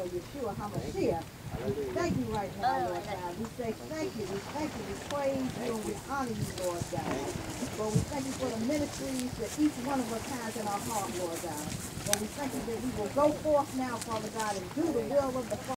Lord Yeshua HaMashiach. We thank you right now, Lord God. We say thank you, we praise you, and we honor you, Lord God. Lord, we thank you for the ministries that each one of us has in our heart, Lord God. Lord, we thank you that we will go forth now, Father God, and do the will of the Father.